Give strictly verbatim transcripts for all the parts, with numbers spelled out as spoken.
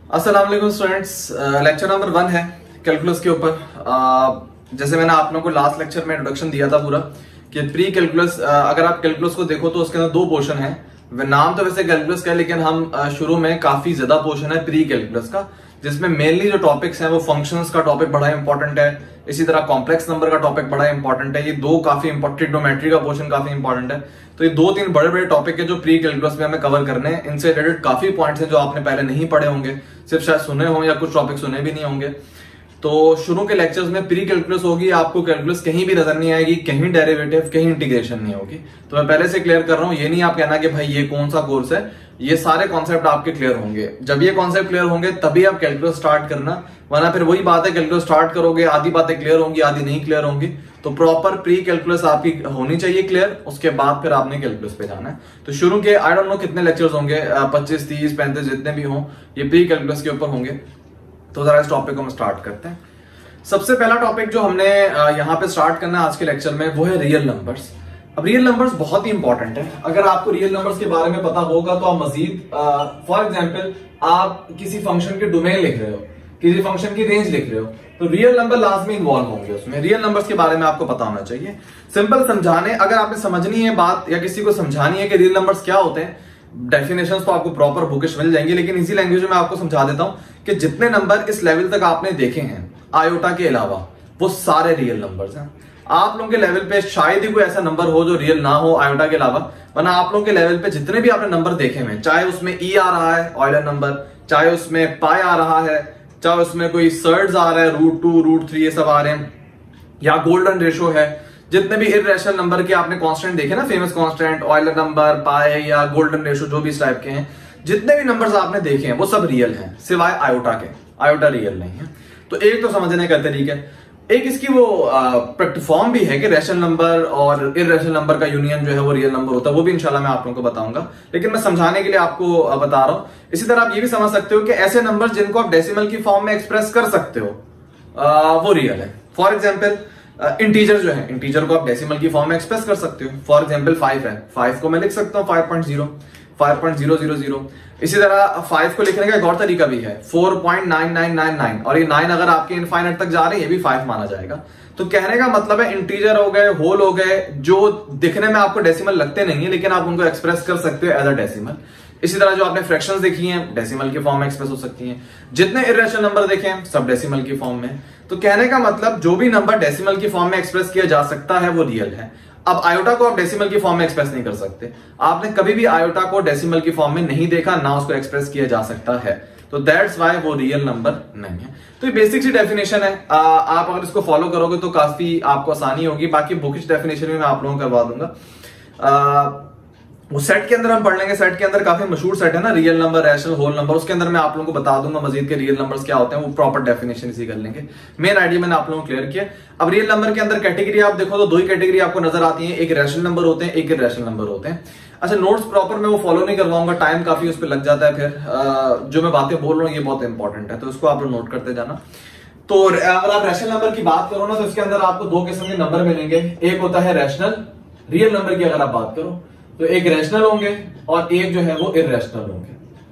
अस्सलाम वालेकुम students, lecture number one है कैलकुलस के ऊपर। uh, जैसे मैंने आप लोगों को लास्ट लेक्चर में इंट्रोडक्शन दिया था पूरा कि प्री कैलकुलस, uh, अगर आप कैलकुलस को देखो तो उसके अंदर दो पोर्शन है। नाम तो वैसे कैलकुलस का है, लेकिन हम uh, शुरू में काफी ज्यादा पोर्शन है प्री कैलकुलस का, जिसमें मेनली जो टॉपिक्स हैं वो फंक्शंस का टॉपिक बड़ा इंपॉर्टेंट है, इसी तरह कॉम्प्लेक्स नंबर का टॉपिक बड़ा इंपॉर्टेंट है। ये दो काफी इंपॉर्टेंट, ट्रिग्नोमेट्री का पोर्शन काफी इंपॉर्टेंट है। तो ये दो तीन बड़े बड़े टॉपिक है जो प्री कैलकुलस में हमें कवर करने हैं। इनसे रिलेटेड काफी पॉइंट्स हैं जो आपने पहले नहीं पढ़े होंगे, सिर्फ शायद सुने हों या कुछ टॉपिक सुने भी नहीं होंगे। तो शुरू के लेक्चर्स में प्री कैलकुलस होगी, आपको कैलकुलस कहीं भी नजर नहीं आएगी, कहीं डेरिवेटिव, कहीं इंटीग्रेशन नहीं होगी। तो मैं पहले से क्लियर कर रहा हूं, ये नहीं आप कहना कि भाई ये कौन सा कोर्स है, ये सारे कॉन्सेप्ट आपके क्लियर होंगे। जब ये कॉन्सेप्ट क्लियर होंगे तभी आप कैलकुलस स्टार्ट करना, वरना फिर वही बात है, कैलकुलस स्टार्ट करोगे आधी बातें क्लियर होंगी आधी नहीं क्लियर होंगी। तो प्रॉपर प्री कैलकुलस आपकी होनी चाहिए क्लियर, उसके बाद फिर आपने कैलकुलस पे जाना है। तो शुरू के आई डोंट नो कितने लेक्चर्स होंगे, पच्चीस तीस पैंतीस जितने भी हों, ये प्री कैलकुलस के ऊपर होंगे। तो जरा इस टॉपिक को हम स्टार्ट करते हैं। सबसे पहला टॉपिक जो हमने यहाँ पे स्टार्ट करना है आज के लेक्चर में वो है रियल नंबर्स। अब रियल नंबर्स बहुत ही इंपॉर्टेंट है। अगर आपको रियल नंबर्स के बारे में पता होगा तो आप मजीद, फॉर एग्जांपल आप किसी फंक्शन के डोमेन लिख रहे हो, किसी फंक्शन की रेंज लिख रहे हो, तो रियल नंबर लाजमी इन्वॉल्व होंगे उसमें। रियल नंबर्स के बारे में आपको पता होना चाहिए। सिंपल समझाने, अगर आपने समझनी है बात या किसी को समझानी है कि रियल नंबर्स क्या होते हैं, डेफिनेशंस तो आपको प्रॉपर बुकिश मिल जाएंगी, लेकिन इसी लैंग्वेज में मैं आपको समझा देता हूं कि जितने नंबर इस लेवल तक आपने देखे हैं आयोटा के अलावा, वो सारे रियल नंबर्स हैं। आप लोगों के लेवल पे शायद ही कोई ऐसा नंबर हो जो रियल ना हो आयोटा के अलावा, वरना आप लोगों के लेवल पे जितने भी आपने नंबर देखे हैं, चाहे उसमें ई आ रहा है ऑयलर नंबर, चाहे उसमें पाई आ रहा है, चाहे उसमें कोई सर्ड्स आ रहा है, रूट टू रूट थ्री ये सब आ रहे हैं, या गोल्डन रेशो है, जितने भी इर्रेशनल नंबर के आपने कांस्टेंट देखे ना, famous constant, Euler number, pi या गोल्डन रेशो, जो भी इस टाइप के हैं, जितने भी नंबर्स आपने देखे हैं वो सब रियल हैं सिवाय आयोटा के। आयोटा रियल नहीं है। तो एक तो समझने का तरीका है। एक इसकी वो प्रैक्टिस फॉर्म भी है कि रैशनल नंबर और इर्रेशनल नंबर का यूनियन जो है वो रियल नंबर होता है, वो भी इंशाल्लाह मैं आप लोगों को बताऊंगा, लेकिन मैं समझाने के लिए आपको बता रहा हूं। इसी तरह आप ये भी समझ सकते हो कि ऐसे नंबर जिनको आप डेसिमल की फॉर्म में एक्सप्रेस कर सकते हो आ, वो रियल है। फॉर एग्जाम्पल इंटीजर जो है, इंटीजर को आप डेसिमल की फॉर्म में एक्सप्रेस कर सकते हो। फॉर एग्जाम्पल फाइव है, फाइव को मैं लिख सकता हूँ five point zero, five point zero zero zero. इसी तरह फाइव को लिखने का एक और तरीका भी है, four point nine nine nine nine, और ये नाइन अगर आपके इनफाइनाइट तक जा रही है ये भी फाइव माना जाएगा। तो कहने का मतलब है इंटीजर हो गए, होल हो गए, जो दिखने में आपको डेसिमल लगते नहीं है लेकिन आप उनको एक्सप्रेस कर सकते हो एज अ डेसिमल। इसी तरह जो आपने फ्रैक्शंस देखी हैं डेसिमल की फॉर्म में एक्सप्रेस हो सकती हैं। जितने इर्रेशनल नंबर देखे हैं सब डेसिमल की फॉर्म में। तो कहने का मतलब जो भी नंबर डेसिमल की फॉर्म में एक्सप्रेस किया जा सकता है वो रियल है। अब आयोटा को आप डेसिमल की फॉर्म में एक्सप्रेस नहीं कर सकते। आपने कभी भी आयोटा को डेसिमल की फॉर्म में नहीं देखा, ना उसको एक्सप्रेस किया जा सकता है, तो दैट्स व्हाई वो रियल नंबर नहीं है। तो ये बेसिक सी डेफिनेशन है। आ, आप अगर इसको फॉलो करोगे तो काफी आपको आसानी होगी। बाकी बुकिश डेफिनेशन भी मैं आप लोगों को करवा दूंगा। आ, वो सेट के अंदर हम पढ़ लेंगे। सेट के अंदर काफी मशहूर सेट है ना, real number, rational, whole number, उसके अंदर मैं आप लोगों को बता दूंगा मजीद के रियल नंबर्स क्या होते हैं, वो प्रॉपर डेफिनेशन इसी कर लेंगे। मेन आइडिया मैंने आप लोगों को क्लियर किया। अब रियल नंबर के अंदर कैटेगरी आप देखो तो दो ही कैटेगरी आपको नजर आती है, एक रैशनल नंबर होते हैं, एक इर्रेशनल नंबर होते हैं। अच्छा, नोट्स प्रॉपर मैं वो फॉलो नहीं करवाऊंगा, टाइम काफी उस पर लग जाता है। फिर जो मैं बातें बोल रहा हूँ ये बहुत इंपॉर्टेंट है, तो इसको आप लोग नोट करते जाना। तो अगर आप रैशनल नंबर की बात करो ना, तो इसके अंदर आपको दो किस्म के नंबर मिलेंगे। एक होता है रैशनल, रियल नंबर की अगर आप बात करो तो एक रैशनल होंगे और एक जो है वो इर्रेशनल होंगे।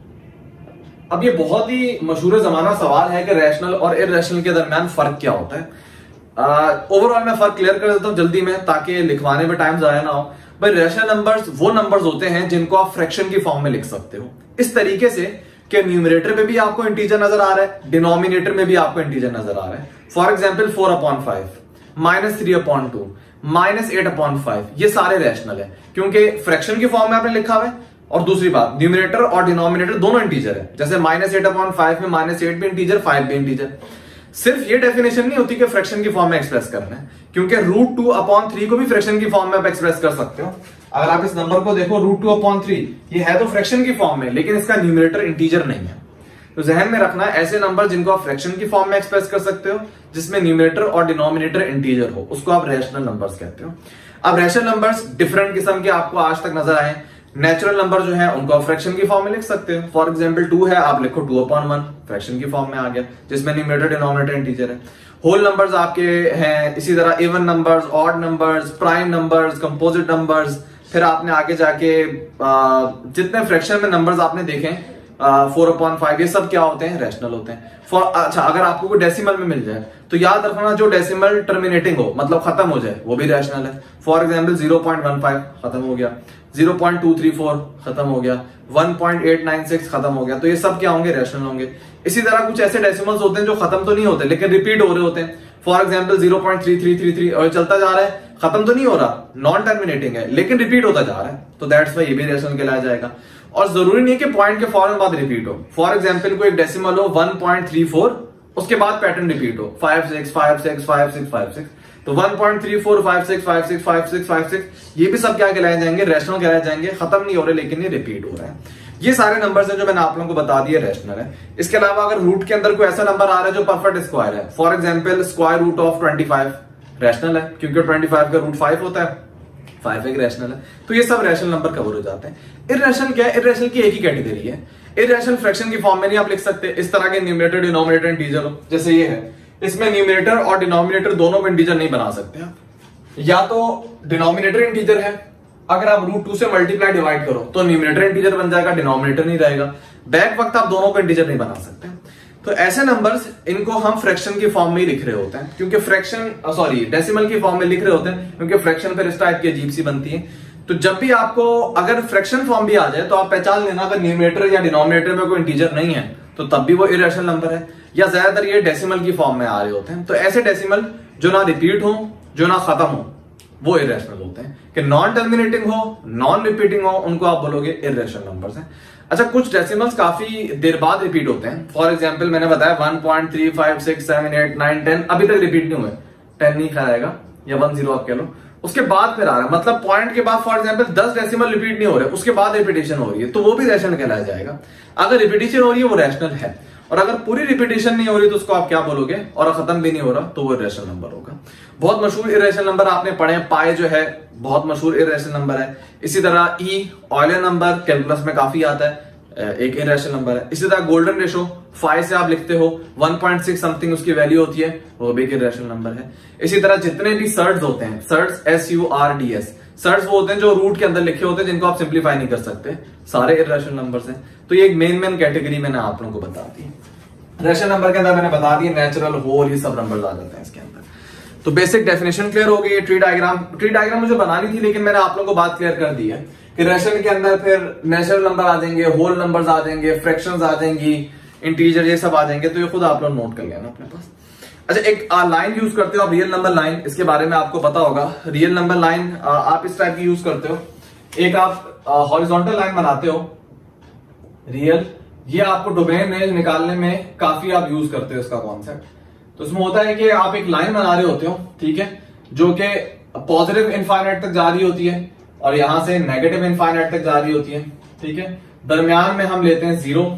अब ये बहुत ही मशहूर जमाना सवाल है कि रैशनल और इर्रेशनल के दरमियान फर्क क्या होता है। ओवरऑल मैं फर्क क्लियर कर देता हूं जल्दी में, ताकि लिखवाने में टाइम जाया ना हो। भाई रैशनल नंबर्स वो नंबर्स होते हैं जिनको आप फ्रैक्शन की फॉर्म में लिख सकते हो, इस तरीके से कि न्यूमरेटर में भी आपको इंटीजर नजर आ रहा है, डिनोमिनेटर में भी आपको इंटीजर नजर आ रहा है। For example four upon five, minus three upon two, minus eight upon five, ये सारे रैशनल है क्योंकि फ्रैक्शन की फॉर्म में आपने लिखा हुआ है। और दूसरी बात, न्यूमरेटर और डिनोमिनेटर दोनों इंटीजर है। जैसे माइनस एट अपॉन फाइव में माइनस एट भी इंटीजर, फाइव भी इंटीजर। सिर्फ ये डेफिनेशन नहीं होती कि फ्रैक्शन की फॉर्म में एक्सप्रेस करना है, क्योंकि रूट टू अपॉन थ्री को भी फ्रैक्शन की फॉर्म में आप एक्सप्रेस कर सकते हो। अगर आप इस नंबर को देखो, रूट टू अपॉन थ्री, ये है तो फ्रैक्शन की फॉर्म में, लेकिन इसका न्यूमरेटर इंटीजर नहीं है। तो जहन में रखना, ऐसे नंबर जिनको आप फ्रैक्शन की फॉर्म में एक्सप्रेस कर सकते हो, जिसमें न्यूमरेटर और डिनोमिनेटर इंटीजर हो, उसको आप रैशनल नंबर्स कहते हो। अब रैशनल नंबर्स डिफरेंट किस्म के आपको आज तक नजर आए। नेचुरल नंबर जो है उनको आप फ्रैक्शन की फॉर्म में लिख सकते हो। फॉर एग्जांपल टू है, आप लिखो टू अपॉन वन, फ्रैक्शन की फॉर्म में आ गया, जिसमें न्यूमरेटर डिनोमिनेटर इंटीजर है। होल नंबर्स आपके हैं, इसी तरह even numbers, odd numbers, prime numbers, composite numbers. फिर आपने आगे जाके जितने फ्रैक्शन में नंबर्स आपने देखे फोर अपॉन फाइव, ये सब क्या होते हैं, रैशनल होते हैं। फॉर अच्छा, अगर आपको कोई डेसिमल में मिल जाए तो याद रखना जो डेसिमल टर्मिनेटिंग हो, मतलब खत्म हो जाए, वो भी रैशनल है। For example zero point one five खत्म हो गया, zero point two three four खत्म हो गया, one point eight nine six खत्म हो गया, तो ये सब क्या होंगे, रैशनल होंगे। इसी तरह कुछ ऐसे डेसिमल्स होते हैं जो खत्म तो नहीं होते लेकिन रिपीट हो रहे होते हैं। For example zero point three three three three और चलता जा रहा है, खत्म तो नहीं हो रहा, नॉन टर्मिनेटिंग है लेकिन रिपीट होता जा रहा है, तो दैट्स वाई ये भी रैशनल कहलाया जाएगा। और जरूरी नहीं कि पॉइंट के फौरन बाद रिपीट हो। फॉर एग्जाम्पल कोई एक डेसिमल हो वन पॉइंट थ्री फोर, उसके बाद पैटर्न रिपीट हो five six five six five six five six, तो one point three four five six five six five six five six, ये भी सब क्या कहलाए जाएंगे, रैशनल कहलाए जाएंगे। खत्म नहीं हो रहे लेकिन ये रिपीट हो रहे हैं। ये सारे नंबर्स हैं जो मैंने आप लोगों को बता दिए, रैशनल है। इसके अलावा अगर रूट के अंदर कोई ऐसा नंबर आ रहा है जो परफेक्ट स्क्वायर है, for example square root of twenty five, rational है क्योंकि ट्वेंटी फाइव का रूट फाइव होता है, फाइव एक रैशनल है, तो ये सब रैशनल नंबर कवर हो जाते हैं। इर्रेशनल क्या है, इर्रेशनल की एक ही कैटेगरी है। इर्रेशनल फ्रैक्शन की फॉर्म में नहीं आप लिख सकते, इस तरह के न्यूमरेटर डिनोमिनेटर इंटीजर हो, जैसे ये है, इसमें न्यूमरेटर और डिनोमिनेटर दोनों को इंटीजर नहीं बना सकते आप। या तो डिनोमिनेटर इंटीजर है, अगर आप रूट टू से मल्टीप्लाई डिवाइड करो तो न्यूमरेटर इंटीजर बन जाएगा, डिनोमिनेटर नहीं रहेगा। बैक वक्त आप दोनों को इंटीजर नहीं बना सकते। तो ऐसे नंबर्स, इनको हम फ्रैक्शन की फॉर्म में ही लिख रहे होते हैं, क्योंकि फ्रैक्शन सॉरी डेसिमल की फॉर्म में लिख रहे होते हैं, क्योंकि फ्रैक्शन फिर इस टाइप की अजीब सी बनती है। तो जब भी आपको अगर फ्रैक्शन फॉर्म भी आ जाए तो आप पहचान लेना, अगर न्यूमरेटर या डिनोमिनेटर में कोई इंटीजर नहीं है तो तब भी वो इरेशनल नंबर है, या ज्यादातर ये डेसिमल की फॉर्म में आ रहे होते हैं। तो ऐसे डेसिमल जो ना रिपीट हो, जो ना खत्म हो, वो इरेशनल होते हैं। कि नॉन टर्मिनेटिंग हो, नॉन रिपीटिंग हो, उनको आप बोलोगे इरेशनल नंबर्स हैं। अच्छा, कुछ डेसिमल्स काफी देर बाद रिपीट होते हैं। फॉर एग्जांपल मैंने बताया one point three five six seven eight nine ten अभी तक रिपीट नहीं हुए, टेन नहीं खाएगा या वन जीरो आप कह लो, उसके बाद फिर आ रहा है, मतलब पॉइंट के बाद फॉर एग्जांपल दस डेसिमल रिपीट नहीं हो रहे, उसके बाद रिपीटेशन हो रही है, तो वो भी रैशनल कहलाया जाएगा। अगर रिपीटेशन हो रही है वो रैशनल है, और अगर पूरी रिपीटेशन नहीं हो रही तो उसको आप क्या बोलोगे, और खत्म भी नहीं हो रहा तो वो इरेशनल नंबर होगा। बहुत मशहूर इरेशनल नंबर आपने पढ़े, पाई जो है बहुत मशहूर इरेशनल नंबर है। इसी तरह ई ऑयलर नंबर कैलकुलस में काफी आता है, एक इरेशनल नंबर है। इसी तरह गोल्डन रेशो फाइव से आप लिखते हो, वन पॉइंट सिक्स समथिंग उसकी वैल्यू होती है, वो भी एक इरेशनल नंबर है। इसी तरह जितने भी सर्ट्स होते हैं, surds S U R D S, surds वो होते हैं जो रूट के अंदर लिखे होते हैं, जिनको आप सिंप्लीफाई नहीं कर सकते, सारे इरेशनल नंबर्स हैं। तो ये एक मेन मेन कैटेगरी मैंने आप लोगों को बता दी। रैशनल नंबर के अंदर मैंने बता दिया नेचुरल, होल, ये सब नंबर आ जाते हैं इसके अंदर। तो बेसिक डेफिनेशन क्लियर हो गई। ट्री डायग्राम ट्री डायग्राम मुझे बनानी थी लेकिन मैंने आप लोगों को बात क्लियर कर दी है कि रैशनल के अंदर फिर नेचुरल नंबर आ जाएंगे, होल नंबर्स आ जाएंगे, फ्रैक्शंस आ जाएंगी, इंटीजर, ये सब आ जाएंगे। तो ये खुद आप लोग नोट कर लेना अपने पास। अच्छा, एक लाइन यूज करते हो आप, रियल नंबर लाइन, इसके बारे में आपको पता होगा। रियल नंबर लाइन आप इस टाइप की यूज करते हो, एक आप हॉरिजॉन्टल लाइन बनाते हो रियल, ये आपको डोमेन रेंज निकालने में काफी आप यूज करते हो इसका कॉन्सेप्ट। तो इसमें होता है कि आप एक लाइन बना रहे होते हो, ठीक है, जो कि पॉजिटिव इनफाइनाइट तक जा रही होती है और यहां से नेगेटिव इनफाइनाइट तक जा रही होती है, ठीक है। दरमियान में हम लेते हैं जीरो।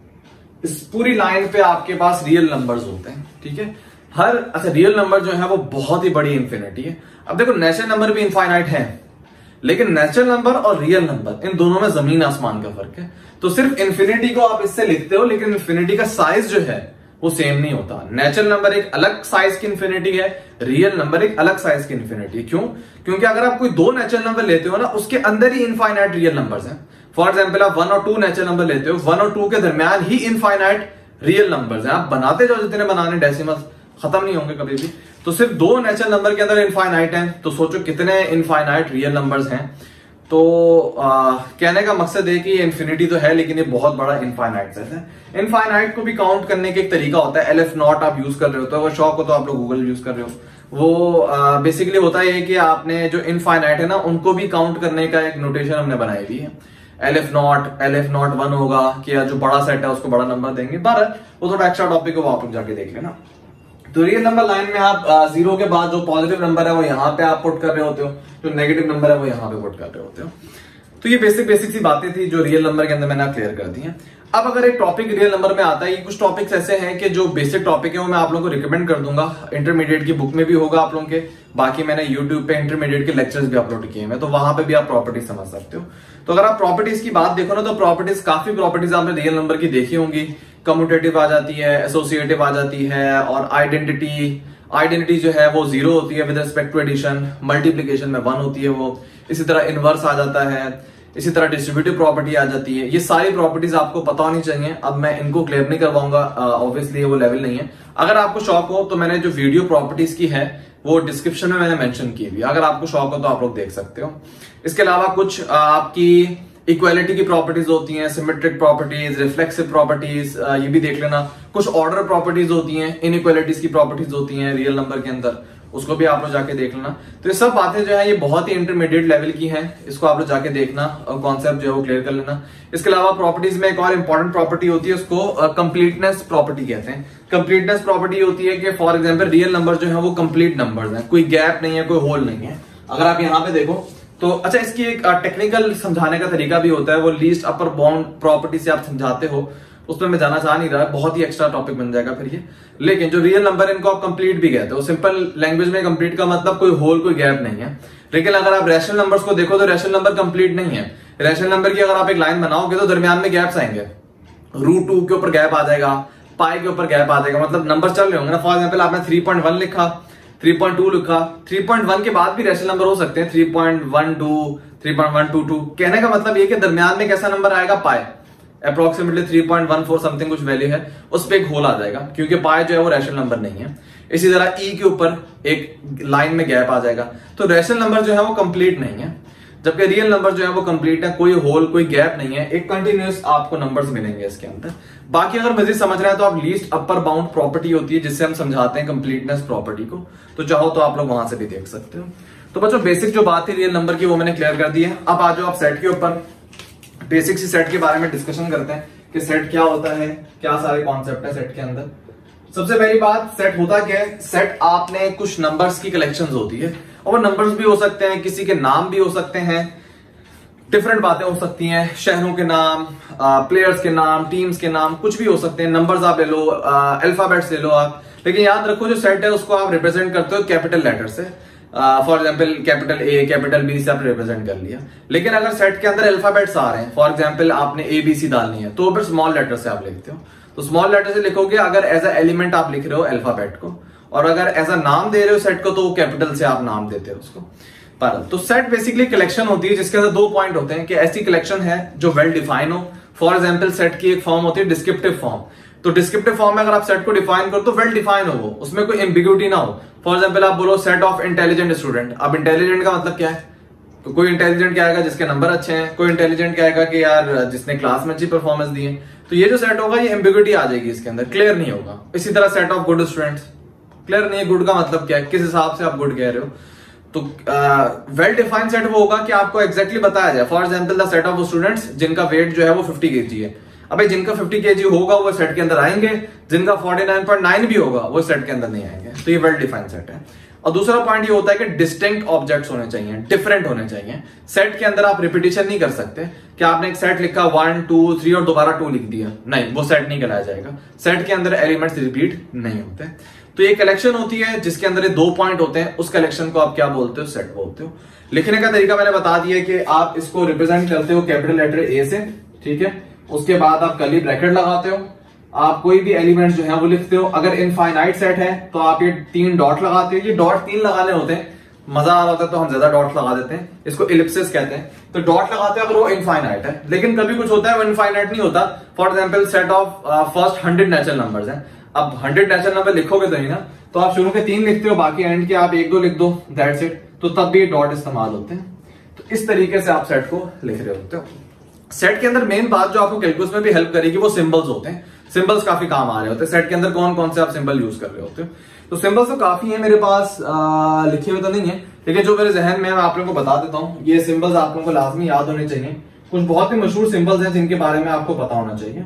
इस पूरी लाइन पे आपके पास रियल नंबर्स होते हैं, ठीक है। हर अच्छा रियल नंबर जो है वो बहुत ही बड़ी इंफिनिटी है। अब देखो नेचुरल नंबर भी इनफाइनाइट है, लेकिन नेचुरल नंबर और रियल नंबर, इन दोनों में जमीन आसमान का फर्क है। तो सिर्फ इन्फिनिटी को आप इससे लिखते हो, लेकिन इन्फिनिटी का साइज जो है वो सेम नहीं होता। नेचुरल नंबर एक अलग साइज की इन्फिनिटी है, रियल नंबर एक अलग साइज की इन्फिनिटी है। क्यों? क्योंकि अगर आप कोई दो नेचुरल नंबर लेते हो ना, उसके अंदर ही इनफाइनाइट रियल नंबर्स हैं। फॉर एग्जाम्पल आप वन और टू नेचुरल नंबर लेते हो, वन और टू के दरमियान ही इनफाइनाइट रियल नंबर्स हैं। आप बनाते जाओ जितने बनाने, डेसिमल्स खत्म नहीं होंगे कभी भी। तो सिर्फ दो नेचुरल नंबर के अंदर इनफाइनाइट हैं, तो सोचो कितने इनफाइनाइट रियल नंबर्स हैं। तो आ, कहने का मकसद है कि ये इन्फिनिटी तो है लेकिन ये बहुत बड़ा इनफाइनाइट सेट है। इनफाइनाइट को भी काउंट करने का एक तरीका होता है, एल एफ नॉट आप यूज कर रहे होते हो, अगर शौक हो तो आप लोग गूगल यूज कर रहे हो। वो बेसिकली होता है कि आपने जो इनफाइनाइट है ना, उनको भी काउंट करने का एक नोटेशन हमने बनाई हुई है। L F not L F not one होगा कि जो बड़ा सेट है उसको बड़ा नंबर देंगे। बहरहाल वो थोड़ा एक्स्ट्रा टॉपिक है, वो आप लोग जाके देख लेना। तो रियल नंबर लाइन में आप जीरो के बाद जो पॉजिटिव नंबर है वो यहाँ पे आप पुट कर रहे होते हो, जो नेगेटिव नंबर है वो यहाँ पे पुट कर रहे होते हो। तो ये बेसिक बेसिक सी बातें थी जो रियल नंबर के अंदर मैंने क्लियर कर दी हैं। अब अगर एक टॉपिक रियल नंबर में आता है, कुछ टॉपिक्स ऐसे हैं कि जो बेसिक टॉपिक है वो मैं आप लोगों को रिकमेंड कर दूंगा, इंटरमीडिएट की बुक में भी होगा आप लोगों के, बाकी मैंने यूट्यूब पे इंटरमीडिएट के लेक्चर्स भी अपलोड किए हैं, तो वहां पे भी आप प्रॉपर्टीज समझ सकते हो। तो अगर आप प्रॉपर्टीज की बात देखो ना, तो प्रॉपर्टीज काफी प्रॉपर्टीज आपने रियल नंबर की देखी होंगी। कम्यूटेटिव आ जाती है, एसोसिएटिव आ जाती है, और आइडेंटिटी आइडेंटिटी जो है वो जीरो होती है with respect to addition, multiplication में वन होती है वो। इसी तरह इनवर्स आ जाता है, इसी तरह डिस्ट्रीब्यूटिव प्रॉपर्टी आ जाती है। ये सारी प्रॉपर्टीज आपको पता होनी चाहिए। अब मैं इनको क्लियर नहीं करवाऊंगा, ऑब्वियसली वो लेवल नहीं है। अगर आपको शौक हो तो मैंने जो वीडियो प्रॉपर्टीज की है वो डिस्क्रिप्शन में मैंने मेंशन की हुई, अगर आपको शौक हो तो आप लोग देख सकते हो। इसके अलावा कुछ आपकी इक्वालिटी की प्रॉपर्टीज होती हैं, सिमेट्रिक प्रॉपर्टीज, रिफ्लेक्सिव प्रॉपर्टीज, ये भी देख लेना। कुछ ऑर्डर प्रॉपर्टीज होती हैं, इनइक्वालिटीज की प्रॉपर्टीज होती हैं रियल नंबर के अंदर, उसको भी आप लोग जाके देख लेना। तो ये सब बातें जो है ये बहुत ही इंटरमीडिएट लेवल की हैं, इसको आप लोग जाके देखना और कॉन्सेप्ट जो है वो क्लियर कर लेना। इसके अलावा प्रॉपर्टीज में एक और इंपॉर्टेंट प्रॉपर्टी होती है, उसको कंप्लीटनेस प्रॉपर्टी कहते हैं। कंप्लीटनेस प्रॉपर्टी होती है कि फॉर एग्जाम्पल रियल नंबर जो है वो कंप्लीट नंबर है, कोई गैप नहीं है, कोई होल नहीं है। अगर आप यहाँ पे देखो तो अच्छा, इसकी एक टेक्निकल समझाने का तरीका भी होता है, वो लीस्ट अपर बाउंड प्रॉपर्टी से आप समझाते हो, उसमें मैं जाना चाह नहीं रहा, बहुत ही एक्स्ट्रा टॉपिक बन जाएगा फिर ये। लेकिन जो रियल नंबर इनको आप कंप्लीट भी कहते हो, सिंपल लैंग्वेज में कंप्लीट का मतलब कोई होल कोई गैप नहीं है। लेकिन अगर आप रैशनल नंबर्स को देखो तो रैशनल नंबर कंप्लीट नहीं है। रैशनल नंबर की अगर आप एक लाइन बनाओगे तो दरमियान में गैप्स आएंगे, रूट टू के ऊपर गैप आ जाएगा, पाई के ऊपर गैप आ जाएगा, मतलब नंबर चल रहे होंगे ना। फॉर एग्जाम्पल आपने थ्री पॉइंट वन लिखा, थ्री पॉइंट टू लिखा, थ्री पॉइंट वन के बाद भी रैशनल नंबर हो सकते हैं, three point one two, three point one two two. कहने का मतलब ये कि दरमियान में कैसा नंबर आएगा, pi, approximately three point one four something कुछ वैल्यू है, उस पर एक होल आ जाएगा, क्योंकि पाई जो है वो रैशनल नंबर नहीं है। इसी तरह ई के ऊपर एक लाइन में गैप आ जाएगा। तो रैशनल नंबर जो है वो कंप्लीट नहीं है, जबकि रियल नंबर जो है वो कंप्लीट है, कोई होल कोई गैप नहीं है, एक कंटिन्यूअस आपको नंबर्स मिलेंगे इसके अंदर। बाकी अगर मजीद समझ रहे हैं तो आप लीस्ट अपर बाउंड प्रॉपर्टी होती है जिससे हम समझाते हैं कंप्लीटनेस प्रॉपर्टी को, तो चाहो तो आप लोग वहां से भी देख सकते हो। तो बच्चों बेसिक जो बात थी रियल नंबर की वो मैंने क्लियर कर दी है। अब आ जाओ आप सेट के ऊपर, बेसिक सी सेट के बारे में डिस्कशन करते हैं कि सेट क्या होता है, क्या सारे कॉन्सेप्ट है सेट के अंदर। सबसे पहली बात, सेट होता क्या है? सेट आपने कुछ नंबर्स की कलेक्शंस होती है, और वो नंबर्स भी हो सकते हैं, किसी के नाम भी हो सकते हैं, डिफरेंट बातें हो सकती हैं, शहरों के नाम, प्लेयर्स के नाम, टीम्स के नाम, कुछ भी हो सकते हैं। नंबर्स आप ले लो, अल्फाबेट्स ले लो आप, लेकिन याद रखो जो सेट है उसको आप रिप्रेजेंट करते हो कैपिटल लेटर से। For example capital A, capital B से आप रिप्रेजेंट कर लिया। लेकिन अगर सेट के अंदर अल्फाबेट्स आ रहे हैं, फॉर एग्जाम्पल आपने ए बी सी डालनी है, तो फिर स्मॉल लेटर से आप लिखते हो। तो स्मॉल लेटर से लिखोगे अगर एज अ एलिमेंट आप लिख रहे हो अल्फाबेट को, और अगर एज अ नाम दे रहे हो सेट को तो कैपिटल से आप नाम देते हो उसको। पर तो सेट बेसिकली कलेक्शन होती है जिसके अंदर दो पॉइंट होते हैं कि ऐसी कलेक्शन है जो वेल डिफाइन हो। फॉर एग्जाम्पल सेट की एक फॉर्म होती है डिस्क्रिप्टिव फॉर्म। तो डिस्क्रिप्टिव फॉर्म में अगर आप सेट को डिफाइन करो तो वेल डिफाइन हो, वो उसमें कोई एम्बिग्यूटी ना हो। फॉर एग्जाम्पल आप बोलो सेट ऑफ इंटेलिजेंट स्टूडेंट। अब इंटेलिजेंट का मतलब क्या है? तो कोई इंटेलिजेंट क्या आएगा जिसके नंबर अच्छे हैं, कोई इंटेलिजेंट क्या आएगा कि यार जिसने क्लास में अच्छी परफॉर्मेंस दी है। तो ये जो सेट होगा ये एम्बिग्यूटी आ जाएगी इसके अंदर, क्लियर नहीं होगा। इसी तरह set of good students, clear नहीं है गुड का मतलब क्या है, किस हिसाब से आप गुड कह रहे हो। तो वेल डिफाइंड सेट वो होगा कि आपको एक्जैक्टली बताया जाए। For example the set of students जिनका वेट जो है वो फिफ्टी केजी है। अबे जिनका फिफ्टी केजी होगा वो सेट के अंदर आएंगे, जिनका फोर्टी नाइन पॉइंट नाइन भी होगा वो सेट के अंदर नहीं आएंगे। तो ये वेल डिफाइंड सेट है। और दूसरा पॉइंट ये होता है कि डिस्टिंक्ट ऑब्जेक्ट्स होने चाहिए, डिफरेंट होने चाहिए। सेट के अंदर आप रिपीटिशन नहीं कर सकते कि आपने एक सेट लिखा वन टू थ्री और दोबारा टू लिख दिया, नहीं, वो सेट नहीं कहलाया जाएगा। सेट के अंदर एलिमेंट्स रिपीट नहीं होते। तो ये कलेक्शन होती है जिसके अंदर ये दो पॉइंट होते हैं, उस कलेक्शन को आप क्या बोलते हो? सेट बोलते हो। लिखने का तरीका मैंने बता दिया कि आप इसको रिप्रेजेंट करते हो कैपिटल लेटर ए से, ठीक है। उसके बाद आप कर्ली ब्रैकेट लगाते हो, आप कोई भी एलिमेंट जो है वो लिखते हो। अगर इनफाइनाइट सेट है तो आप ये तीन डॉट लगाते हो। ये डॉट तीन लगाने होते हैं, मजा आ रहा होता है तो हम ज्यादा डॉट लगा देते हैं, इसको इलिप्सिस कहते हैं। तो डॉट लगाते हो अगर वो इनफाइनाइट है। लेकिन कभी कुछ होता है वो इनफाइनाइट नहीं होता। For example set of first hundred natural numbers हैं। अब हंड्रेड नेचुरल नंबर लिखोगे तो ही ना, तो आप शुरू के तीन लिखते हो, बाकी एंड के आप एक दो लिख दो, दैट्स इट। तो तब भी डॉट इस्तेमाल होते हैं। तो इस तरीके से आप सेट को लिख रहे होते हो। सेट के अंदर मेन बात जो आपको कैलकुलस में भी हेल्प करेगी वो सिंबल्स होते हैं। सिंबल्स काफी काम आ रहे होते हैं सेट के अंदर। कौन कौन से आप सिंबल यूज कर रहे होते हो? तो सिंबल्स तो काफी है मेरे पास, आ, लिखे हुए तो नहीं है, लेकिन जो मेरे जहन में मैं आप लोगों को बता देता हूँ। ये सिंबल्स आप लोगों को लाजमी याद होने चाहिए। कुछ बहुत ही मशहूर सिंबल्स हैं जिनके बारे में आपको पता होना चाहिए।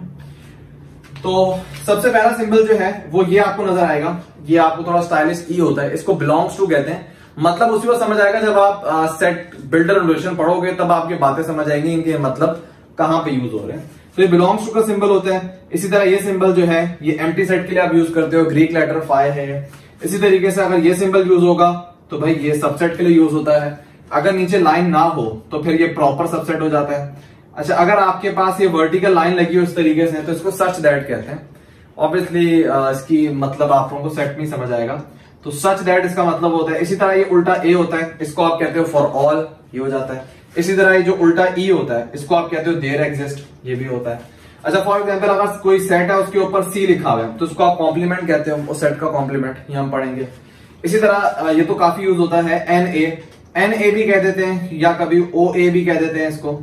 तो सबसे पहला सिंबल जो है वो ये आपको नजर आएगा। ये आपको थोड़ा स्टाइलिश ई होता है, इसको बिलोंग्स टू कहते हैं। मतलब उसी वक्त समझ आएगा जब आप आ, सेट बिल्डर रिलेशन पढ़ोगे, तब आपकी बातें समझ आएंगी इनके मतलब कहां पे यूज हो रहे हैं। तो ये बिलोंग्स टू का सिंबल होता है। इसी तरह ये सिंबल जो है ये एम्प्टी सेट के लिए आप यूज करते हो, ग्रीक लेटर फाइ है। इसी तरीके से अगर ये सिंबल यूज होगा तो भाई ये सबसेट के लिए यूज होता है। अगर नीचे लाइन ना हो तो फिर ये प्रॉपर सबसेट हो जाता है। अच्छा, अगर आपके पास ये वर्टिकल लाइन लगी हो इस तरीके से तो इसको सच दैट कहते हैं। ऑब्वियसली इसकी मतलब आप लोगों को सेट नहीं समझ आएगा, तो सच दैट इसका मतलब होता है। इसी तरह ये उल्टा ए होता है, इसको आप कहते हो फॉर ऑल, ये हो जाता है। इसी तरह ये जो उल्टा ई होता है इसको आप कहते हो देयर एग्जिस्ट, ये भी होता है। अच्छा फॉर एग्जाम्पल अगर कोई सेट है उसके ऊपर सी लिखा हुआ है तो उसको आप कॉम्प्लीमेंट कहते हो, उस सेट का कॉम्प्लीमेंट, ये हम पढ़ेंगे। इसी तरह ये तो काफी यूज होता है एन ए, एन ए भी कह देते हैं, या कभी ओ ए भी कह देते हैं इसको,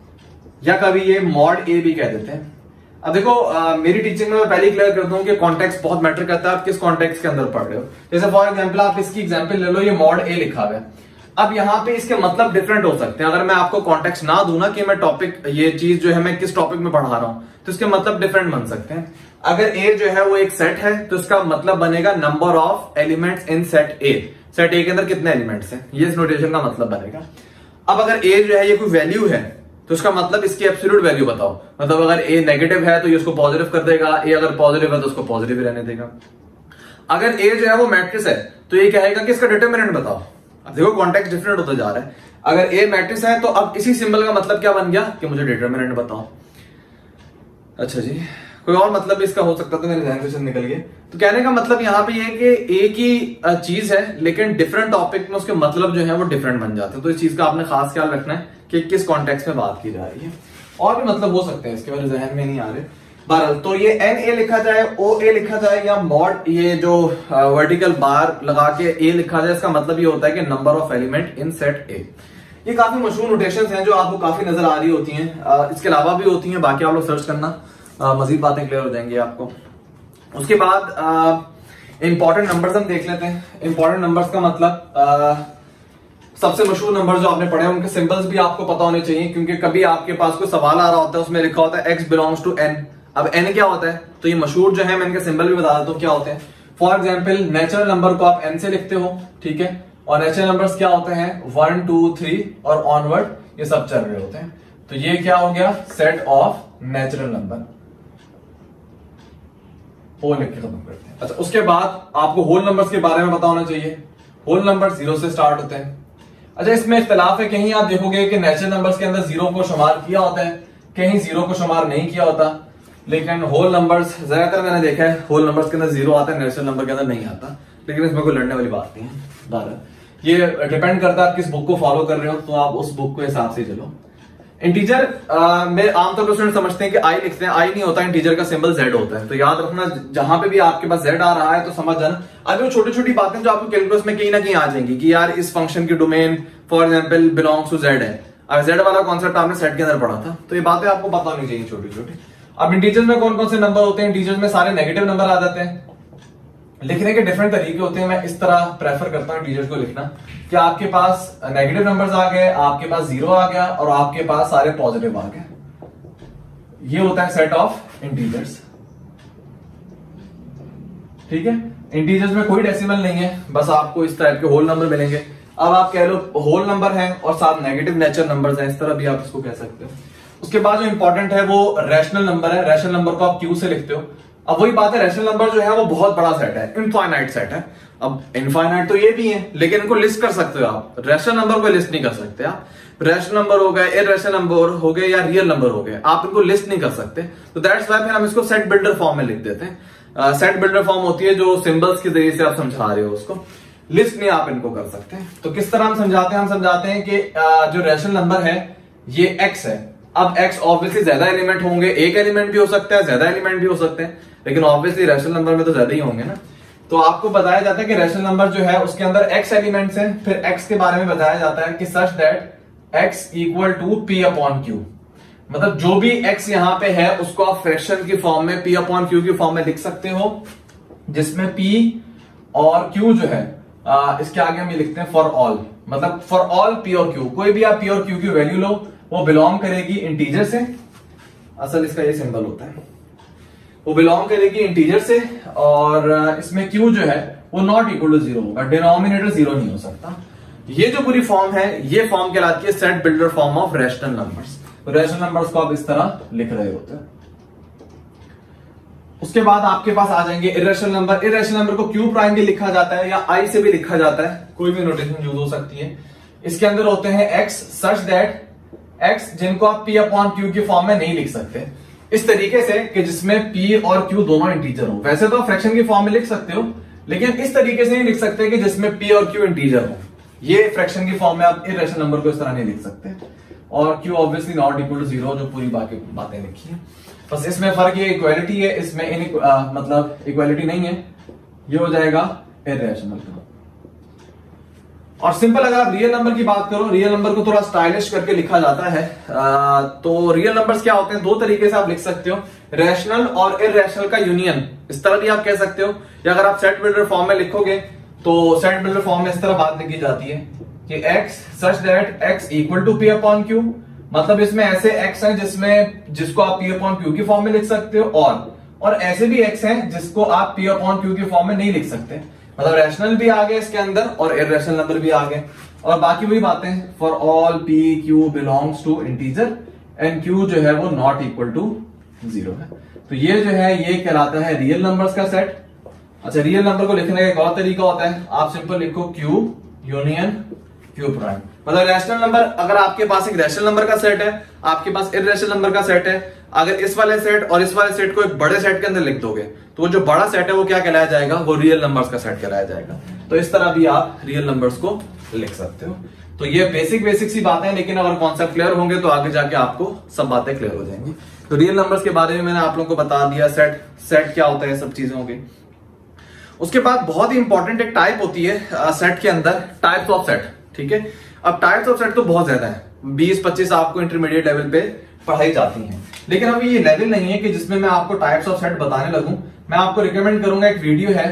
या कभी ये मॉड ए भी कह देते हैं। अब देखो आ, मेरी टीचिंग में मैं पहले क्लियर करता हूँ कि कॉन्टेक्स्ट बहुत मैटर करता है, आप किस कॉन्टेक्स्ट के अंदर पढ़ रहे हो। जैसे फॉर एग्जाम्पल आप इसकी एग्जाम्पल ले लो, ये मॉड ए लिखा हुआ है। अब यहाँ पे इसके मतलब डिफरेंट हो सकते हैं। अगर मैं आपको कॉन्टेक्स्ट ना दूं ना कि मैं टॉपिक, ये चीज जो है मैं किस टॉपिक में पढ़ा रहा हूं, तो इसके मतलब डिफरेंट बन सकते हैं। अगर ए जो है वो एक सेट है तो इसका मतलब बनेगा number of elements in set A. Set A के अंदर कितने एलिमेंट्स हैं, ये इस नोटेशन का मतलब बनेगा। अब अगर ए जो है ये कोई वैल्यू है तो उसका मतलब इसकी एब्सोल्यूट वैल्यू बताओ। मतलब अगर ए नेगेटिव है तो ये उसको पॉजिटिव कर देगा, ए अगर पॉजिटिव है तो उसको पॉजिटिव ही रहने देगा। अगर ए जो है वो मैट्रिक्स है तो ये कहेगा कि इसका डिटरमिनेंट बताओ। अब देखो कॉन्टेक्स्ट डिफरेंट होता जा रहा है। अगर ए मैट्रिक्स है तो अब इसी सिंबल का मतलब क्या बन गया कि मुझे डिटरमिनेंट बताओ। अच्छा जी, कोई और मतलब भी इसका हो सकता था, मेरे ध्यान से निकल गए। तो कहने का मतलब यहाँ पे ये है कि एक ही चीज है लेकिन डिफरेंट टॉपिक में उसके मतलब जो है वो डिफरेंट बन जाते हैं। तो इस चीज का आपने खास ख्याल रखना है कि किस कॉन्टेक्स्ट में बात की जा रही है। और भी मतलब हो सकते हैं इसके मेरे जहन में नहीं आ रहे। बहरहाल तो ये एन ए लिखा जाए, ओ ए लिखा जाए, या मॉड ये जो वर्टिकल बार लगा के ए लिखा जाए, इसका मतलब ये होता है कि number of element in set A. ये काफी मशहूर नोटेशंस हैं जो आपको काफी नजर आ रही होती हैं। इसके अलावा भी होती हैं, बाकी आप लोग सर्च करना, मजीद बातें क्लियर हो जाएंगी आपको। उसके बाद इंपॉर्टेंट नंबर्स हम देख लेते हैं। इंपॉर्टेंट नंबर्स का मतलब आ, सबसे मशहूर नंबर जो आपने पढ़े उनके सिंबल्स भी आपको पता होने चाहिए, क्योंकि कभी आपके पास कोई सवाल आ रहा होता है उसमें लिखा होता है एक्स बिलोंग्स टू एन। अब एन क्या होता है, तो ये मशहूर जो है मैं इनके सिंबल भी बता देता हूँ क्या होते हैं। फॉर एग्जाम्पल नेचुरल नंबर को आप एन से लिखते हो, ठीक है, और नेचुरल नंबर्स क्या होते हैं, वन टू थ्री और ऑनवर्ड, ये सब चल रहे होते हैं। तो ये क्या हो गया, set of natural number, whole लिख के खत्म करते हैं। अच्छा, उसके बाद आपको होल नंबर्स के बारे में पता होना चाहिए। होल नंबर जीरो से स्टार्ट होते हैं। अच्छा, इसमें इख्तिलाफ है, कहीं आप देखोगे कि नेचुरल नंबर्स के अंदर जीरो को शुमार किया होता है, कहीं जीरो को शुमार नहीं किया होता। लेकिन होल नंबर्स ज्यादातर मैंने देखा है होल नंबर्स के अंदर जीरो आता है, नेचुरल नंबर के अंदर नहीं आता। लेकिन इसमें कोई लड़ने वाली बात नहीं है। बारह ये डिपेंड करता है आप किस बुक को फॉलो कर रहे हो, तो आप उस बुक के हिसाब से चलो। इंटीजर में आमतौर पर स्टूडेंट समझते हैं कि आई लिखते हैं, आई नहीं होता, इंटीजर का सिंबल जेड होता है। तो याद रखना, जहां पे भी आपके पास जेड आ रहा है तो समझ जाना। अभी वो छोटी छोटी बातें जो आपको कैलकुलस में कहीं ना कहीं आ जाएंगी कि यार इस फंक्शन की domain for example belongs to Z है। अब जेड वाला कॉन्सेप्ट आपने सेट के अंदर पढ़ा था, तो ये बातें आपको पता होनी चाहिए छोटी छोटी। अब इंटीजर्स में कौन कौन से नंबर होते हैं, इंटीजर्स में सारे नेगेटिव नंबर आ जाते हैं। लिखने के डिफरेंट तरीके होते हैं, मैं इस तरह प्रेफर करता हूं इंटीजर्स को लिखना कि आपके पास नेगेटिव नंबर्स आ गए, आपके पास जीरो आ गया और आपके पास सारे पॉजिटिव आ गए। ये होता है सेट ऑफ इंटीजर्स, ठीक है। इंटीजर्स में कोई डेसिमल नहीं है, बस आपको इस टाइप के होल नंबर मिलेंगे। अब आप कह लो होल नंबर है और साथ नेगेटिव नेचुरल नंबर्स हैं, इस तरह भी आप इसको कह सकते हो। उसके बाद जो इंपॉर्टेंट है वो रैशनल नंबर है। रैशनल नंबर को आप क्यू से लिखते हो। अब वही बात है, रैशनल नंबर जो है वो बहुत बड़ा सेट है, इनफाइनाइट सेट है। अब इनफाइनाइट तो ये भी है, लेकिन इनको लिस्ट कर सकते हो आप, रैशनल नंबर को लिस्ट नहीं कर सकते आप। रैशनल नंबर हो गए, इररेशनल नंबर हो गए या रियल नंबर हो गए, आप इनको लिस्ट नहीं कर सकते। तो दैट्स व्हाई फिर हम इसको सेट बिल्डर फॉर्म में लिख देते हैं। सेट बिल्डर फॉर्म होती है जो सिंबल्स के जरिए से आप समझा रहे हो उसको, लिस्ट नहीं आप इनको कर सकते। तो किस तरह हम समझाते हैं, हम समझाते हैं कि जो रैशनल नंबर है ये एक्स है। अब एक्स ऑब्वियसली ज्यादा एलिमेंट होंगे, एक एलिमेंट भी हो सकता है, ज्यादा एलिमेंट भी हो सकते हैं, लेकिन ऑब्वियसली रैशनल नंबर में तो ज्यादा ही होंगे ना। तो आपको बताया जाता है कि रैशनल नंबर जो है उसके अंदर एक्स एलिमेंट्स हैं। फिर एक्स के बारे में बताया जाता है कि such that x equal to p upon q, मतलब जो भी एक्स यहां पे है उसको आप फ्रैक्शन की फॉर्म में पी अपॉन क्यू की फॉर्म में लिख सकते हो, जिसमें पी और क्यू जो है आ, इसके आगे हम ये लिखते हैं फॉर ऑल, मतलब फॉर ऑल पी और क्यू, कोई भी आप पी और क्यू की वैल्यू लो वो बिलोंग करेगी इंटीजर से। असल इसका ये सिंबल होता है, वो बिलोंग करेगी इंटीजर से, और इसमें क्यू जो है वो नॉट इक्वल टू जीरो होगा, डिनोमिनेटर जीरो नहीं हो सकता। ये जो पूरी फॉर्म है ये फॉर्म कहलाती है set builder form of rational numbers. Rational numbers को आप इस तरह लिख रहे होते हैं। उसके बाद आपके पास आ जाएंगे इररेशनल नंबर। इररेशनल नंबर को क्यू प्राइम भी लिखा जाता है या आई से भी लिखा जाता है, कोई भी नोटेशन यूज हो सकती है। इसके अंदर होते हैं एक्स सच दैट एक्स जिनको आप पी अपॉन क्यू की फॉर्म में नहीं लिख सकते, इस तरीके से कि जिसमें पी और क्यू दोनों इंटीजर हो। वैसे तो आप फ्रैक्शन की फॉर्म में लिख सकते हो, लेकिन इस तरीके से नहीं लिख सकते कि जिसमें पी और क्यू इंटीजर हो। ये फ्रैक्शन की फॉर्म में आप इररेशनल नंबर को इस तरह नहीं लिख सकते। और Q obviously not equal to zero, जो पूरी बाकी बातें लिखी है। बस इसमें फर्क ये इक्वालिटी है, इसमें इन मतलब इक्वालिटी नहीं है, ये हो जाएगा इर्रेशनल का। और सिंपल अगर आप रियल नंबर की बात करो, रियल नंबर को थोड़ा स्टाइलिश करके लिखा जाता है। आ, तो रियल नंबर्स क्या होते हैं, दो तरीके से आप लिख सकते हो, रैशनल और इर्रेशनल का यूनियन, इस तरह भी आप कह सकते हो। या अगर आप सेट बिल्डर फॉर्म में लिखोगे तो सेट बिल्डर फॉर्म में इस तरह बात लिखी जाती है कि x such that x equal to p upon q, मतलब इसमें ऐसे x हैं जिसमें जिसको आप p अपॉन क्यू की फॉर्म में लिख सकते हो, और और ऐसे भी x हैं जिसको आप p अपॉन क्यू की फॉर्म में नहीं लिख सकते। मतलब रैशनल भी आ गए इसके अंदर और इर्रेशनल नंबर भी आ गए। और बाकी वही बातें, for all p q belongs to integer and q जो है वो नॉट इक्वल टू जीरो है। तो ये जो है ये कहलाता है रियल नंबर्स का सेट। अच्छा, रियल नंबर को लिखने का एक और तरीका होता है, आप सिंपल लिखो Q यूनियन Q प्राइम। मतलब रैशनल नंबर, अगर आपके पास एक रैशनल नंबर का सेट है, आपके पास इर्रेशनल नंबर का सेट है, अगर इस वाले सेट और इस वाले सेट को एक बड़े सेट के अंदर लिख दोगे तो वो जो बड़ा सेट है वो क्या कहलाया जाएगा, वो रियल नंबर्स का सेट कहलाया जाएगा। तो इस तरह भी आप रियल नंबर्स को लिख सकते हो। तो ये बेसिक बेसिक सी बातें हैं, लेकिन अगर कॉन्सेप्ट क्लियर होंगे तो आगे जाके आपको सब बातें क्लियर हो जाएंगी। तो रियल नंबर्स के बारे में मैंने आप लोगों को बता दिया, सेट सेट क्या होता है, सब चीजें होंगी। उसके बाद बहुत ही इंपॉर्टेंट एक टाइप होती है सेट के अंदर, टाइप्स ऑफ सेट। ठीक है, अब टाइप्स ऑफ सेट तो बहुत ज्यादा है, बीस पच्चीस आपको इंटरमीडिएट लेवल पे पढ़ाई जाती हैं, लेकिन अभी ये लेवल नहीं है कि जिसमें मैं आपको टाइप्स ऑफ सेट बताने लगूं। मैं आपको रिकमेंड करूंगा, एक वीडियो है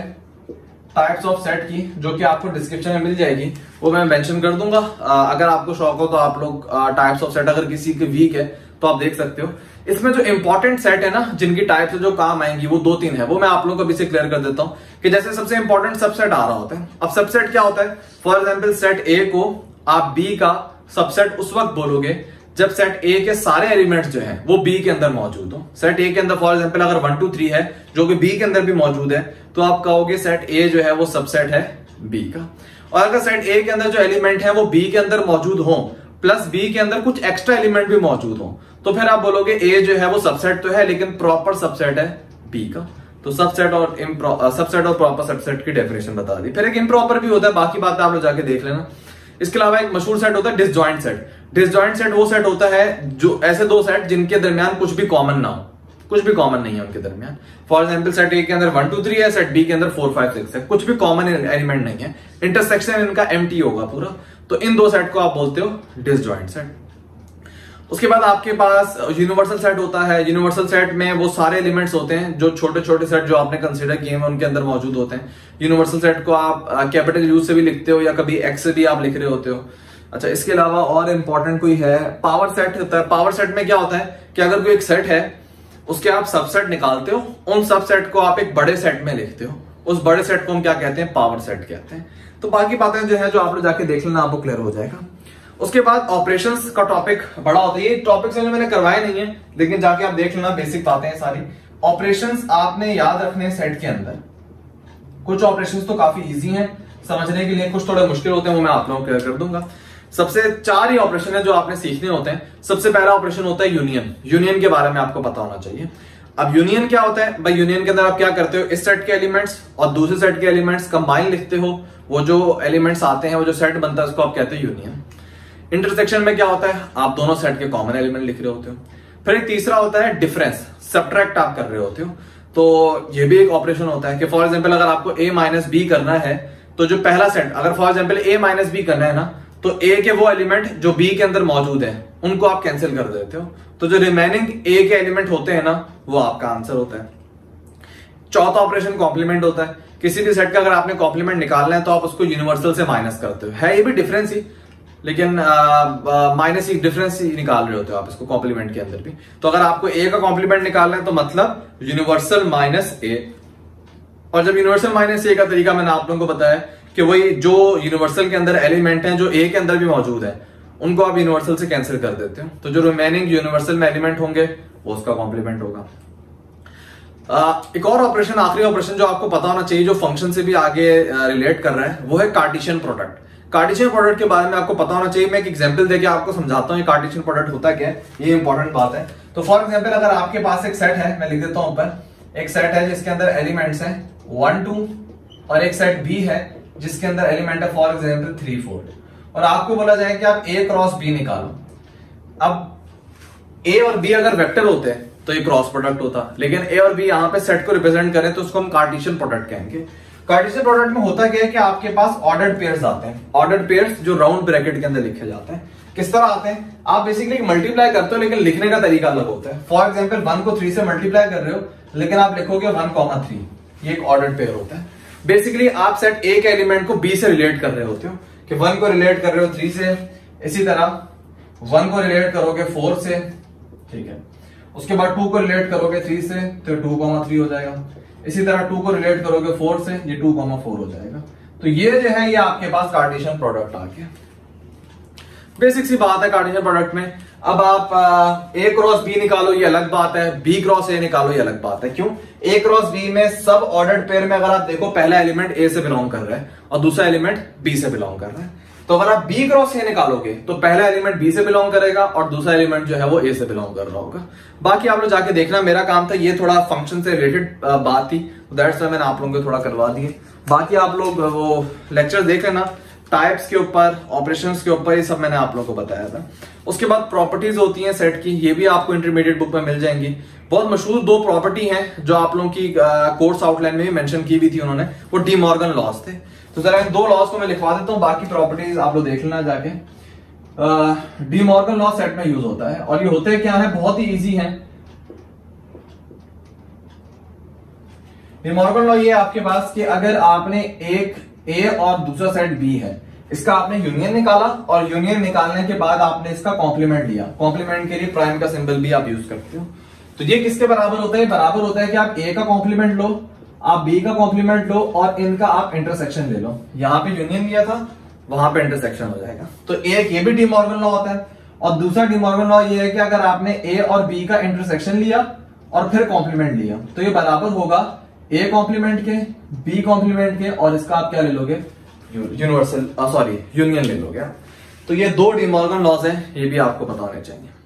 टाइप्स ऑफ सेट की जो कि आपको डिस्क्रिप्शन में मिल जाएगी, वो मैं मेंशन कर दूंगा। अगर आपको शौक हो तो आप लोग टाइप्स ऑफ सेट, अगर किसी के वीक है तो आप देख सकते हो। इसमें जो इंपॉर्टेंट सेट है ना, जिनकी टाइप से जो काम आएंगी, वो दो तीन है, वो मैं आप लोगों को अभी से क्लियर कर देता हूं। कि जैसे सबसे इंपॉर्टेंट सबसेट आ रहा होता है। अब सबसेट क्या होता है, फॉर एग्जाम्पल सेट ए को आप बी का सबसेट उस वक्त बोलोगे जब सेट ए के सारे एलिमेंट्स जो हैं वो बी के अंदर मौजूद हो। सेट ए के अंदर फॉर एग्जांपल अगर वन टू थ्री है जो कि बी के अंदर भी मौजूद है, तो आप कहोगे सेट ए जो है वो सबसेट है बी का। और अगर सेट ए के अंदर जो एलिमेंट है वो बी के अंदर मौजूद हो, प्लस बी के अंदर कुछ एक्स्ट्रा एलिमेंट भी मौजूद हो, तो फिर आप बोलोगे ए जो है वो सबसेट तो है लेकिन प्रॉपर सबसेट है बी का। तो सबसेट और सबसेट और प्रॉपर सबसेट की डेफिनेशन बता दी। फिर एक इम्प्रॉपर भी होता है, बाकी बात आप लोग जाके देख लेना। इसके अलावा एक मशहूर सेट होता है डिसजॉइंट सेट। डिसजॉइंट सेट वो सेट होता है जो ऐसे दो सेट जिनके दरमियान कुछ भी कॉमन ना हो, कुछ भी कॉमन नहीं है उनके दरमियान। फॉर एग्जांपल सेट ए के अंदर वन टू थ्री है, सेट बी के अंदर फोर फाइव सिक्स है, कुछ भी कॉमन एलिमेंट नहीं है, इंटरसेक्शन इनका एम्प्टी होगा पूरा, तो इन दो सेट को आप बोलते हो डिसजॉइंट सेट। उसके बाद आपके पास यूनिवर्सल सेट होता है। यूनिवर्सल सेट में वो सारे एलिमेंट्स होते हैं जो छोटे छोटे सेट जो आपने कंसीडर किए हैं उनके अंदर मौजूद होते हैं। यूनिवर्सल सेट को आप कैपिटल यू से भी लिखते हो या कभी एक्स से भी आप लिख रहे होते हो। अच्छा, इसके अलावा और इंपॉर्टेंट कोई है, पावर सेट होता है। पावर सेट में क्या होता है कि अगर कोई एक सेट है उसके आप सबसेट निकालते हो, उन सबसेट को आप एक बड़े सेट में लिखते हो, उस बड़े सेट को हम क्या कहते हैं, पावर सेट कहते हैं। तो बाकी बातें जो है जो आप लोग जाके देख लेना, आपको क्लियर हो जाएगा। उसके बाद ऑपरेशंस का टॉपिक बड़ा होता है, ये टॉपिक से मैंने करवाए नहीं है लेकिन जाके आप देख लेना, बेसिक बातें हैं सारी। ऑपरेशंस आपने याद रखने सेट के अंदर। कुछ ऑपरेशंस तो काफी इजी हैं समझने के लिए, कुछ थोड़े मुश्किल होते हैं, वो मैं आप लोगों को क्लियर कर दूंगा। सबसे चार ही ऑपरेशन है जो आपने सीखने होते हैं। सबसे पहला ऑपरेशन होता है यूनियन। यूनियन के बारे में आपको पता होना चाहिए। अब यूनियन क्या होता है भाई, यूनियन के अंदर आप क्या करते हो, इस सेट के एलिमेंट्स और दूसरे सेट के एलिमेंट्स कंबाइन लिखते हो, वो जो एलिमेंट्स आते हैं वो जो सेट बनता है उसको आप कहते हैं यूनियन। इंटरसेक्शन में क्या होता है, आप दोनों सेट के कॉमन एलिमेंट लिख रहे होते हो। फिर एक तीसरा होता है डिफरेंस, सब्ट्रैक्ट आप कर रहे होते हो, तो ये भी एक ऑपरेशन होता है कि फॉर एग्जांपल अगर आपको a माइनस बी करना है तो जो पहला सेट, अगर for example a minus B करना है ना, तो a के वो एलिमेंट जो b के अंदर मौजूद है उनको आप कैंसिल कर देते हो, तो जो रिमेनिंग a के एलिमेंट होते हैं ना वो आपका आंसर होता है। चौथा ऑपरेशन कॉम्प्लीमेंट होता है। किसी भी सेट का अगर आपने कॉम्प्लीमेंट निकालना है तो आप उसको यूनिवर्सल से माइनस करते हो, है ये भी डिफरेंस ही, लेकिन माइनस ही डिफरेंस ही निकाल रहे होते हो आप इसको कॉम्प्लीमेंट के अंदर भी। तो अगर आपको ए का कॉम्प्लीमेंट निकालना है तो मतलब यूनिवर्सल माइनस ए, और जब यूनिवर्सल माइनस ए का तरीका मैंने आप लोगों को बताया कि वही जो यूनिवर्सल के अंदर एलिमेंट हैं जो ए के अंदर भी मौजूद है उनको आप यूनिवर्सल से कैंसिल कर देते हो, तो जो रिमेनिंग यूनिवर्सल में एलिमेंट होंगे वो उसका कॉम्प्लीमेंट होगा। आ, एक और ऑपरेशन, आखिरी ऑपरेशन जो आपको पता होना चाहिए, जो फंक्शन से भी आगे रिलेट कर रहा है, वो है कार्टेशियन प्रोडक्ट। कार्टेशियन प्रोडक्ट के बारे में आपको पता होना चाहिए। मैं एक एग्जांपल देके आपको समझाता हूँ कार्टेशियन प्रोडक्ट होता क्या है, ये इंपॉर्टेंट बात है। तो फॉर एग्जांपल अगर आपके पास एक सेट है, मैं लिख देता हूं ऊपर, एक सेट है जिसके अंदर एलिमेंट्स हैं वन टू, और एक सेट बी है जिसके अंदर एलिमेंट है फॉर एग्जांपल थ्री फोर, और आपको बोला जाए कि आप ए क्रॉस बी निकालो। अब ए और बी अगर वेक्टर होते हैं तो ये क्रॉस प्रोडक्ट होता, लेकिन ए और बी यहां पे सेट को रिप्रेजेंट करें तो उसको हम कार्टेशियन प्रोडक्ट कहेंगे। कार्टेशियन प्रोडक्ट में होता क्या है कि आपके पास ऑर्डर्ड पेयर्स आते हैं, ऑर्डर्ड पेयर्स जो राउंड ब्रैकेट के अंदर लिखे जाते हैं। किस तरह आते हैं, आप बेसिकली मल्टीप्लाई करते हो लेकिन लिखने का तरीका अलग होता है। फॉर एग्जाम्पल वन को थ्री से मल्टीप्लाई कर रहे हो लेकिन आप लिखोगे वन कॉमा थ्री, ये एक ऑर्डर्ड पेयर होता है। बेसिकली आप सेट ए के एलिमेंट को बी से रिलेट कर रहे होते हो कि वन को रिलेट कर रहे हो थ्री से, इसी तरह वन को रिलेट करोगे फोर से, ठीक है। उसके बाद टू को रिलेट करोगे थ्री से तो टू कॉमा थ्री हो जाएगा, इसी तरह टू को रिलेट करोगे फोर से, ये टू कॉमा फोर हो जाएगा। तो ये जो है ये आपके पास कार्टेशियन प्रोडक्ट आ गया। बेसिक सी बात है कार्टेशियन प्रोडक्ट में। अब आप ए क्रॉस बी निकालो ये अलग बात है, बी क्रॉस ए निकालो ये अलग बात है। क्यों, ए क्रॉस बी में सब ऑर्डर्ड पेयर में अगर आप देखो पहला एलिमेंट ए से बिलोंग कर रहा है और दूसरा एलिमेंट बी से बिलोंग कर रहा है। तो अगर आप बी क्रॉस ए निकालोगे तो पहला एलिमेंट बी से बिलोंग करेगा और दूसरा एलिमेंट जो है वो ए से बिलोंग कर रहा होगा। बाकी आप लोग जाके देखना, मेरा काम था ये थोड़ा फंक्शन से रिलेटेड बात थी, दैट्स व्हाई मैंने आप लोगों को थोड़ा करवा दिए। बाकी आप लोग वो लेक्चर देख लेना, टाइप्स के ऊपर, ऑपरेशंस के ऊपर, ये सब मैंने आप लोगों को बताया था। उसके बाद प्रॉपर्टीज होती हैं सेट की, ये भी आपको इंटरमीडिएट बुक में मिल जाएंगी। बहुत मशहूर दो प्रॉपर्टी हैं जो आप लोगों की कोर्स आउटलाइन में भी मेंशन की हुई थी उन्होंने, वो डी मॉर्गन लॉस थे। तो जरा इन दो लॉस को मैं लिखवा देता हूं, बाकी प्रॉपर्टीज आप लोग देख लेना जाके। डी मॉर्गन लॉ सेट में यूज होता है और ये होते क्या है, बहुत ही इजी है। डी मॉर्गन लॉ ये आपके पास कि अगर आपने एक ए और दूसरा सेट बी है, इसका आपने यूनियन निकाला और यूनियन निकालने के बाद आपने इसका कॉम्प्लीमेंट लिया, कॉम्प्लीमेंट के लिए प्राइम का सिंबल भी आप यूज करते हो। तो ये किसके बराबर होता है, बराबर होता है कि आप ए का कॉम्प्लीमेंट लो, आप बी का कॉम्प्लीमेंट लो और इनका आप इंटरसेक्शन ले लो। यहां पे यूनियन लिया था, वहां पे इंटरसेक्शन हो जाएगा। तो एक ये भी डी मॉर्गन लॉ होता है और दूसरा डी मॉर्गन लॉ ये है कि अगर आपने ए और बी का इंटरसेक्शन लिया और फिर कॉम्प्लीमेंट लिया तो ये बराबर होगा ए कॉम्प्लीमेंट के, बी कॉम्प्लीमेंट के और इसका आप क्या ले लोगे, यूनिवर्सल सॉरी यूनियन ले लोगे। तो ये दो डी मॉर्गन लॉज हैं, ये भी आपको पता होने चाहिए।